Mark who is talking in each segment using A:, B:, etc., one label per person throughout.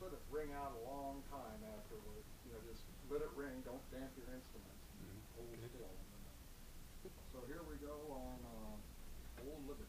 A: let it ring out a long time afterward. You know, just let it ring. Don't damp your instruments. Hold still. So here we go on Old Liberty.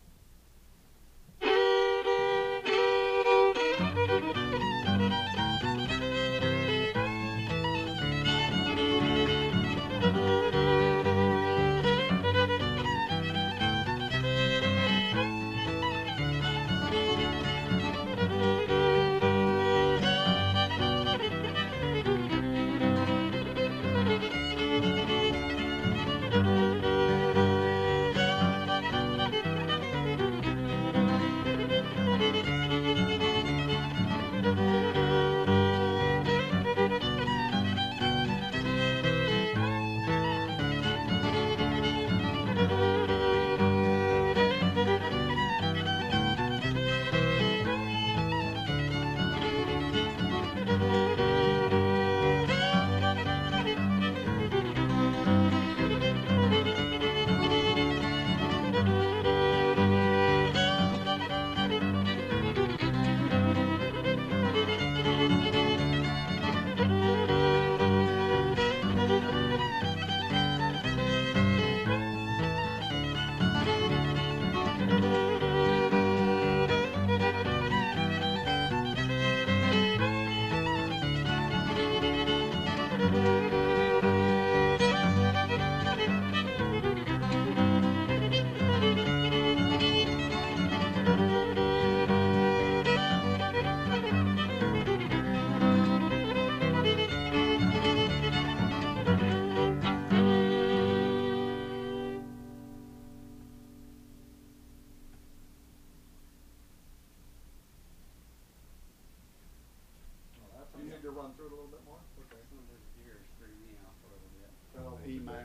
A: Run through it a little bit more? Okay.
B: Some of those gears threw me off a little bit.
A: Well,
C: E minor.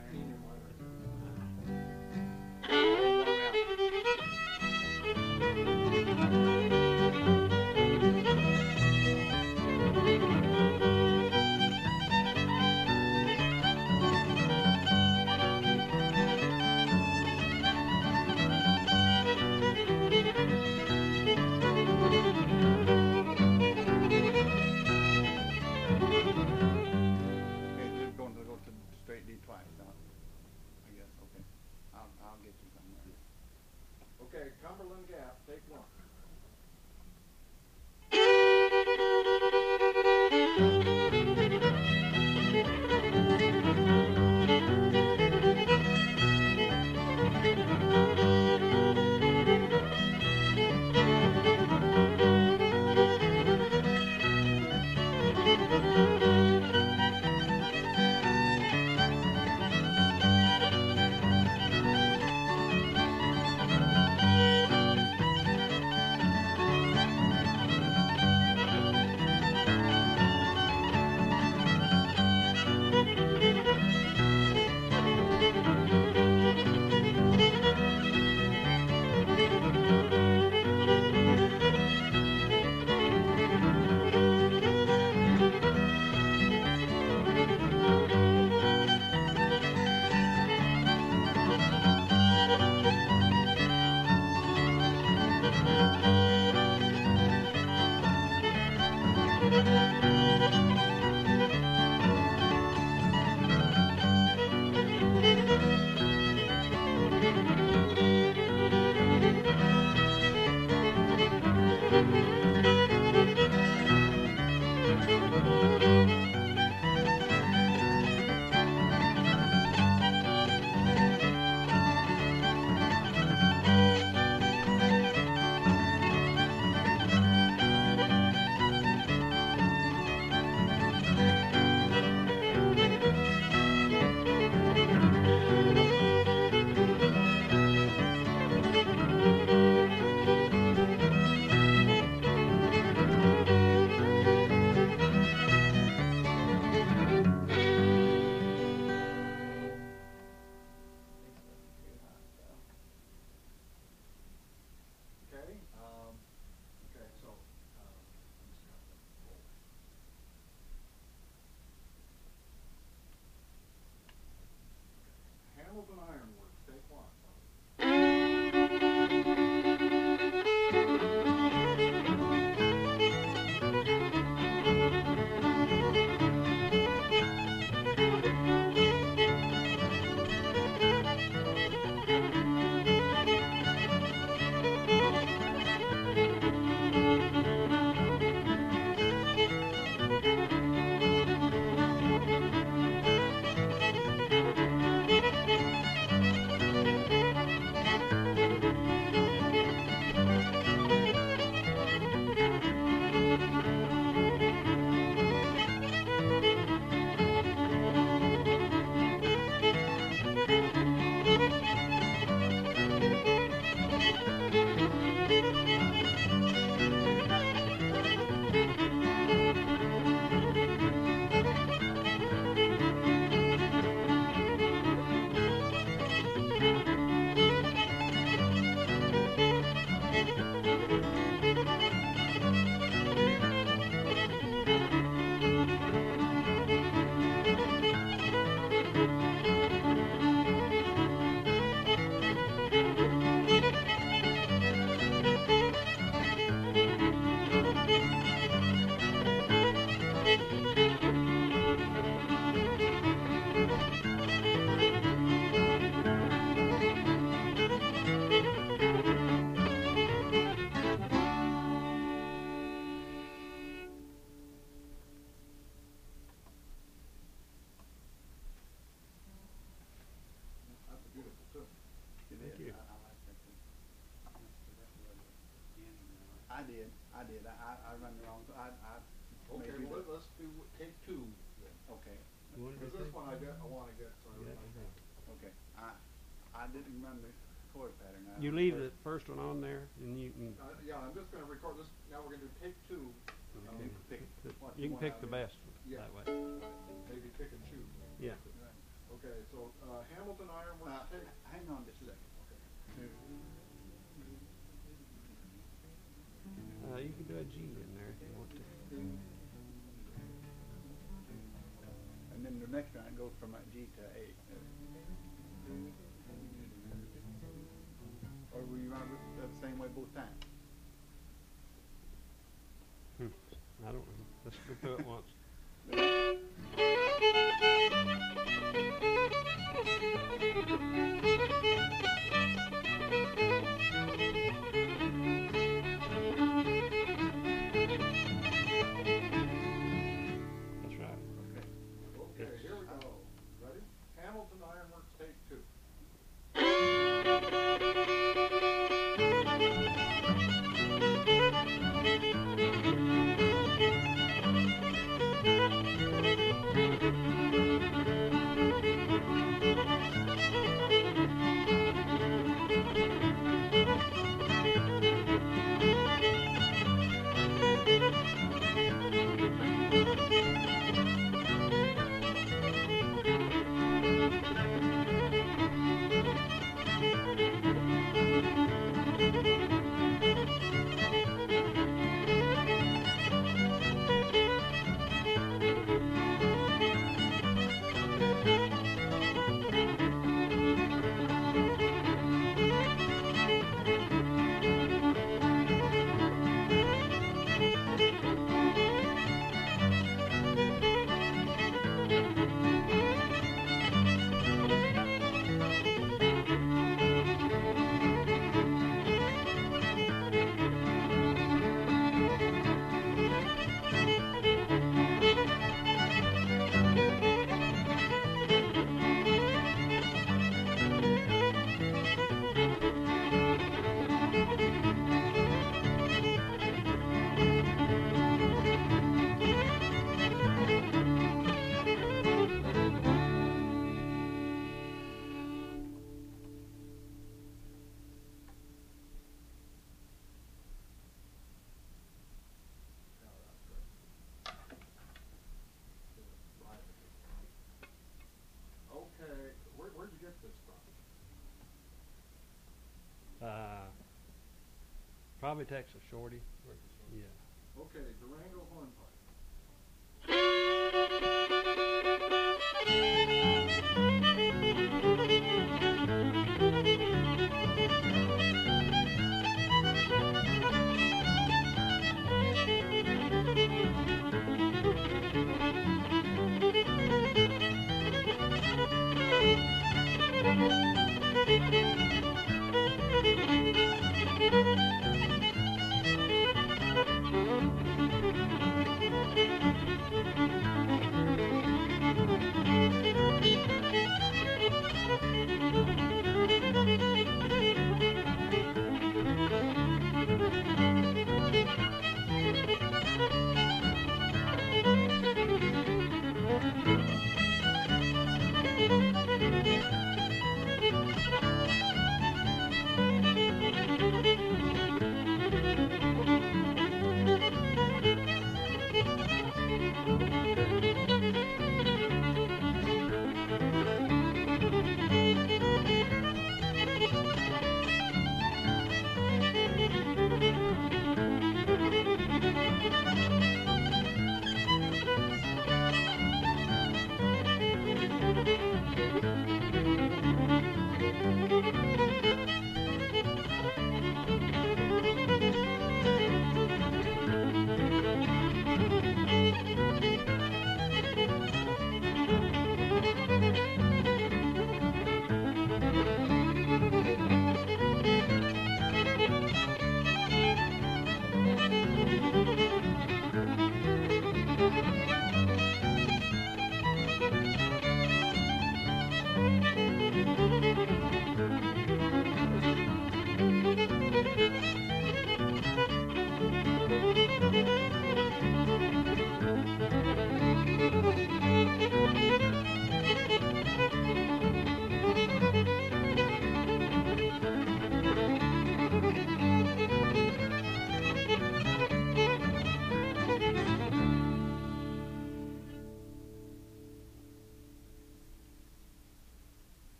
A: Okay, Cumberland Gap, take one. Okay,
B: maybe
A: well,
B: the,
A: let's do take two then.
B: okay,
C: You wanna do
A: Because this
C: two?
A: one I wanna get, so I
C: Yeah,
A: really
C: okay.
B: okay. I didn't run the chord pattern.
C: You leave the first one on there, and you can.
A: Yeah, I'm just gonna record this, now we're gonna do take two.
C: Okay.
B: pick
A: what
C: You can
A: want
C: pick
A: out
C: the
A: of it.
C: best one
A: Yeah.
C: that way.
A: Maybe pick and choose.
C: Yeah.
A: Okay, so, Hamilton Ironworks take.
B: hang on just a second.
A: Okay.
C: You can do a G in there if you want to.
B: And then the next one it goes from a G to A. Or will you run it the same way both times?
C: I don't know. Let's go through it once. That's right.
A: Okay, here we go. Ready? Hamilton Ironworks take two. Okay, where'd you get this from?
C: Probably Texas Shorty. Yeah.
A: Okay, Durango Hornpipe.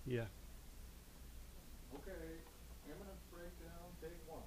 C: Yeah.
A: Okay, Eminence Breakdown, take one.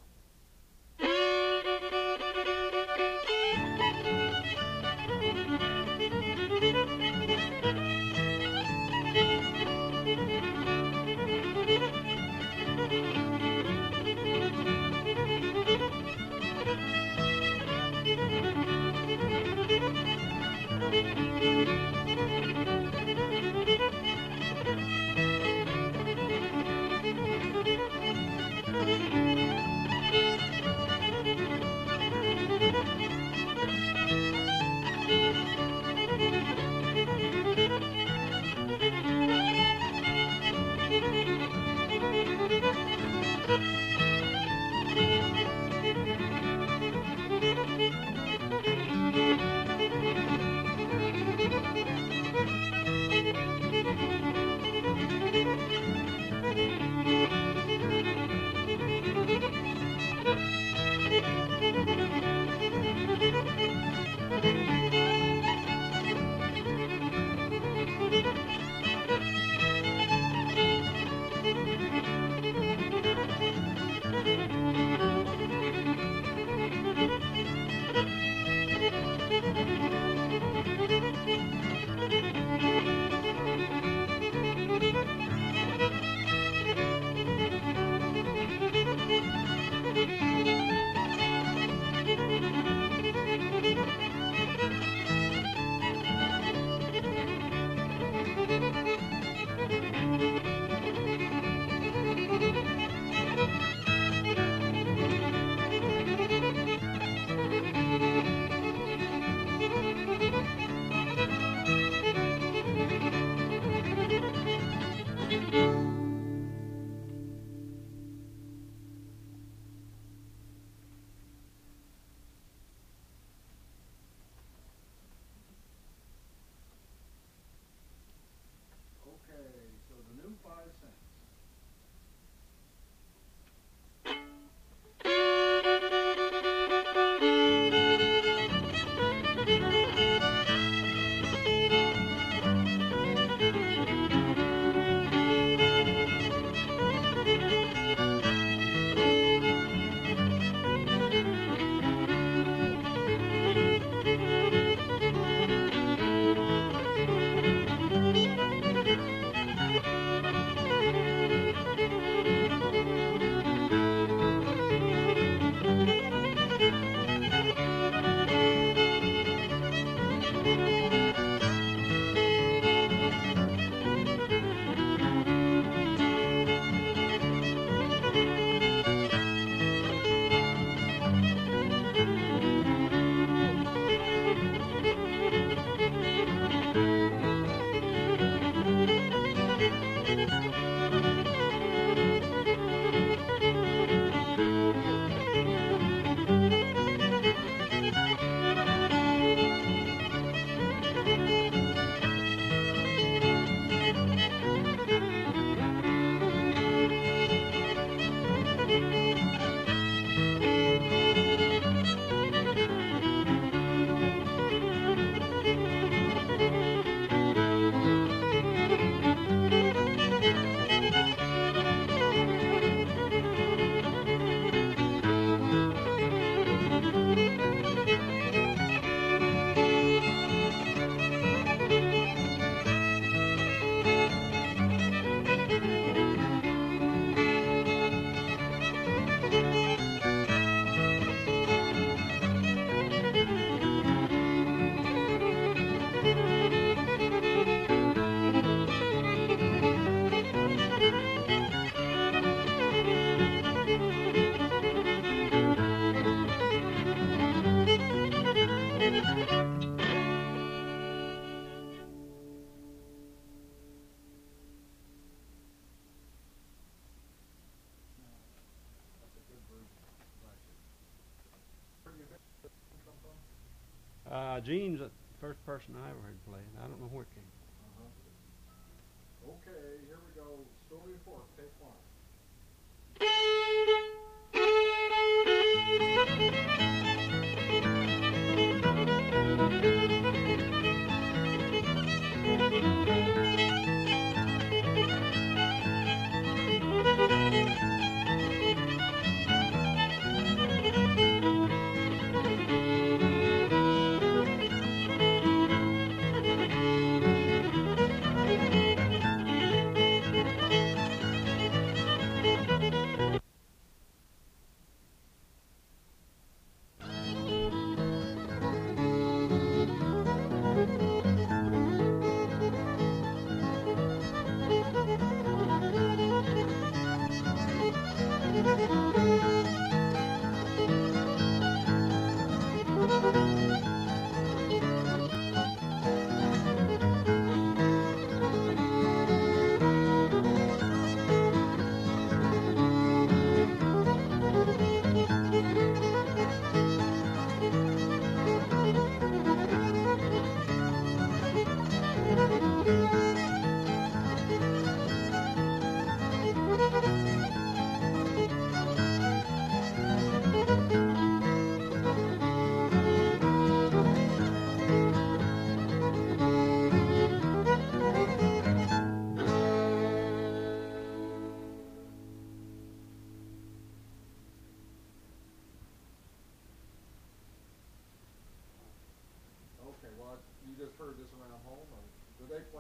A: Okay, so the new 5 cents.
C: Gene's the first person I ever heard play it. I don't know where it came from.
A: Okay, here we go. Stoney Fork, take one.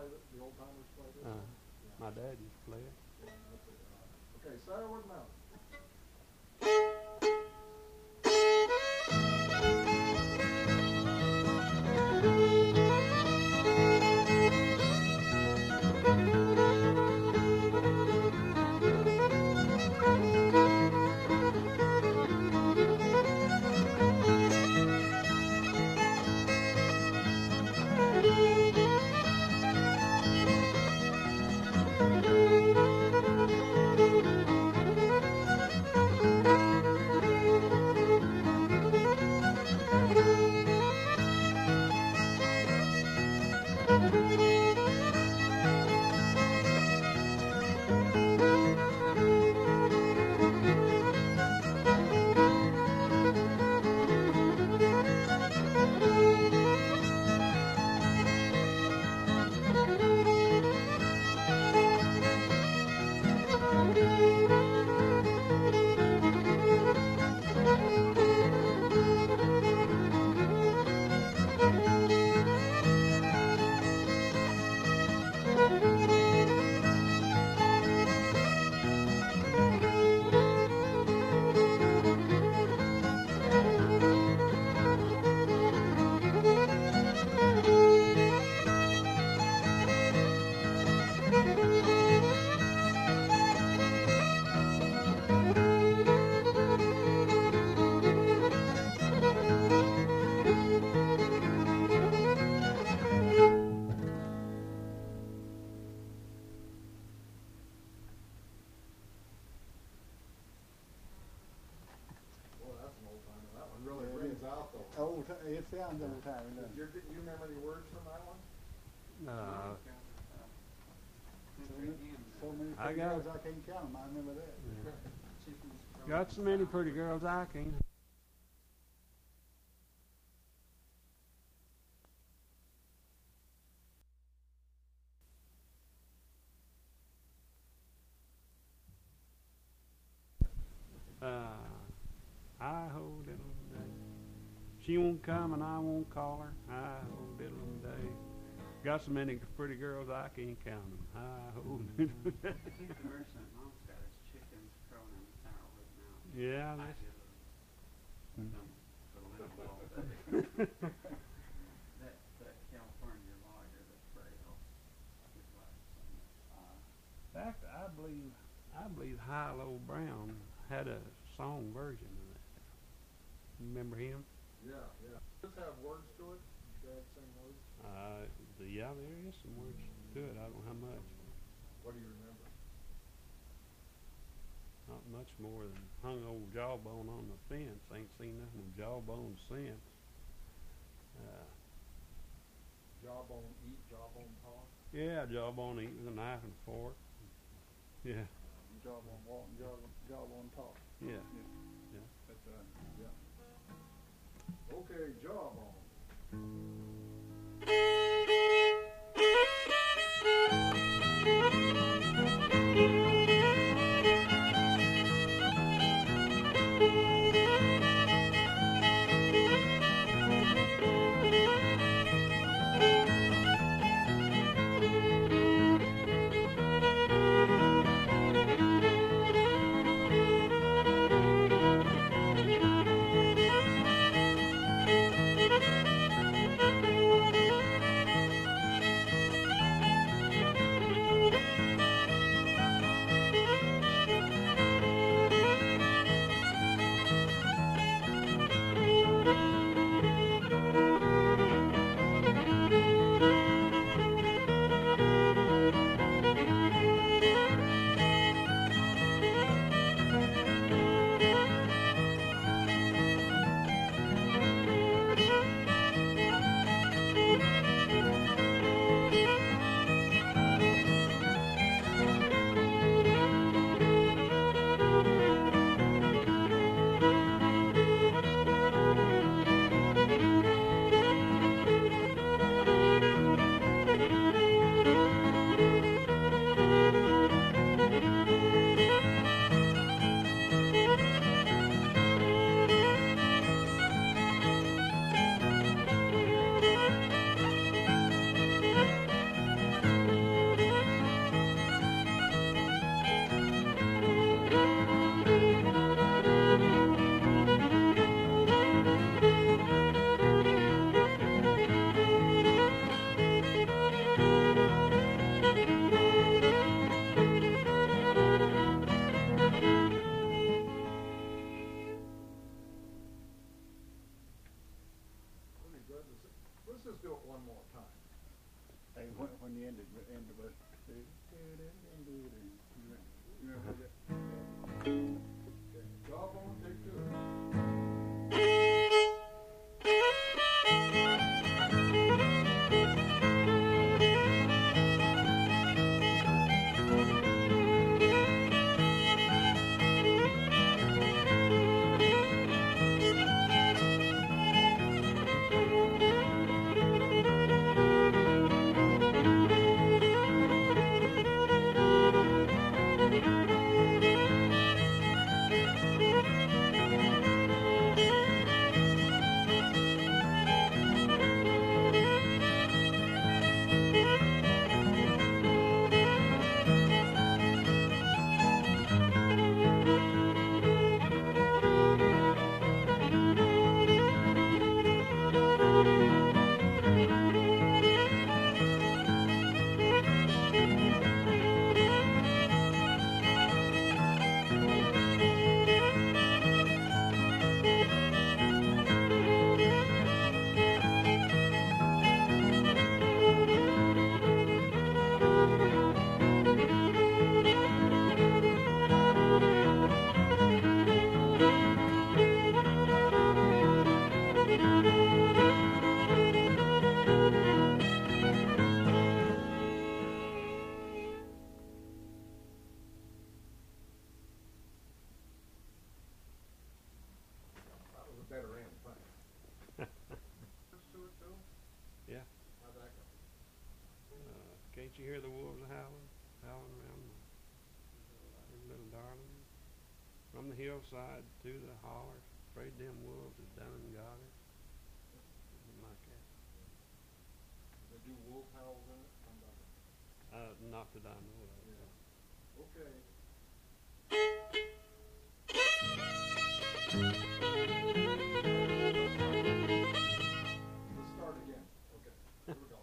A: play the old timers play this?
C: Uh,
A: one? Yeah.
C: my dad used to play it.
A: Yeah, that's it. Okay, Sourwood Mountain.
B: It sounds old timey, doesn't
A: Do
B: it?
A: you remember any words from that one?
B: So many
C: I
B: pretty
C: got
B: girls
C: it.
B: I can't count them. I remember that.
C: Yeah. Got so many pretty girls I can. Hi-ho, diddle day. She won't come and I won't call her. Hi-ho, diddle day. Got so many pretty girls I can't count them. Hi-ho, diddle day.
D: I think the version that Mom's got is chickens crowing in the Sourwood Mountain.
C: Yeah,
D: I
C: that's...
D: did that California lawyer that's frail. His wife sang it.
C: In fact, I believe Hi-Lo Brown had a song version of that. Remember him?
A: Yeah, yeah. Does this have words to it? Dad sing words?
C: Yeah, there is some words to it. I don't know how much.
A: What do you remember?
C: Not much more than hung old Jawbone on the fence. Ain't seen nothing of Jawbone since.
A: Jawbone eat, jawbone talk?
C: Yeah, Jawbone eat with a knife and fork. Yeah,
B: Jawbone walk, jawbone talk.
C: yeah.
B: That's right. Yeah.
A: Okay, jawbone.
B: You remember that?
A: Okay, Jawbone, take two. That was a better end, thanks.
C: Yeah.
A: How'd that go?
C: Can't you hear the wolves howling around the little darling? From the hillside to the holler, afraid them wolves have done and got her. Something like that.
A: They do wolf howls in it? I'm not-
C: Not that I know of.
A: Yeah. Okay. Let's start again. Okay, here we go.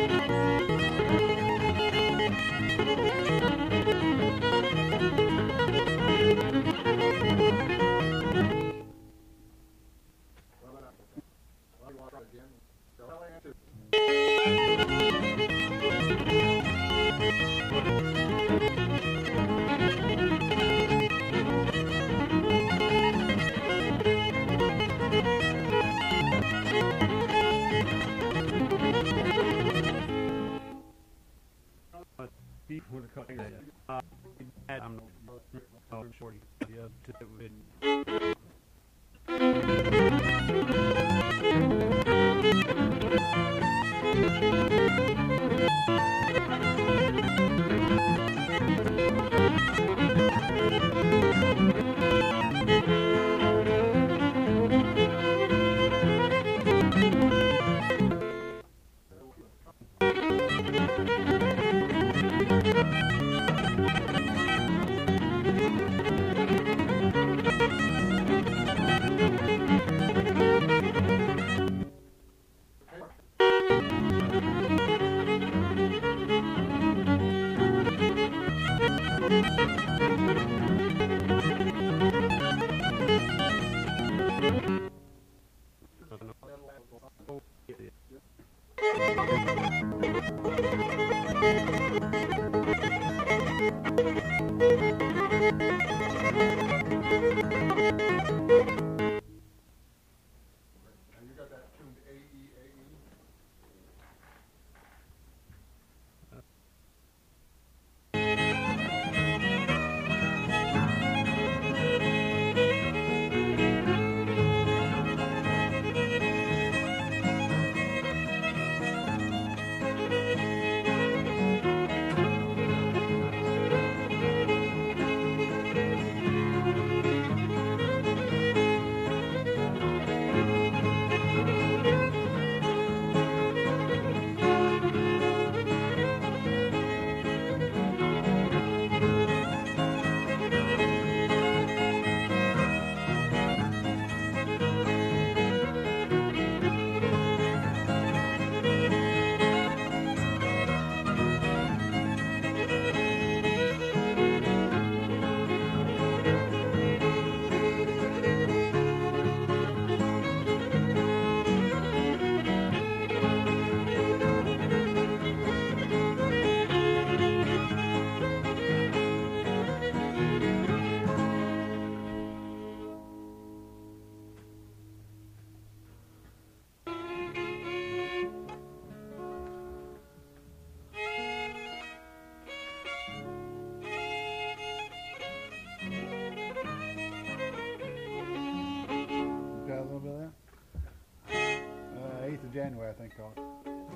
C: I'm shorty. Yeah,
B: Got a little bit of that? 8th of January, I think, called.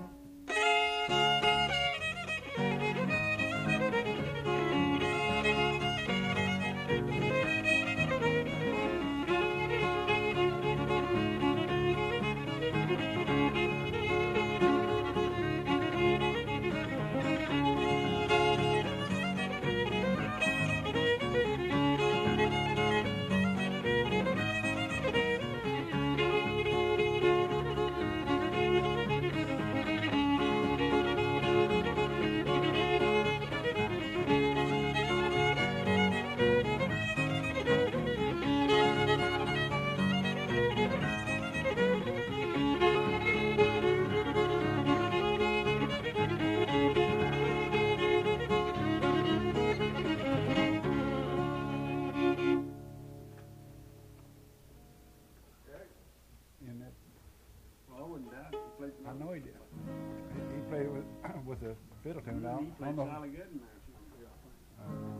B: I know he did. He played with the fiddle tune down.
D: He played solid good in there.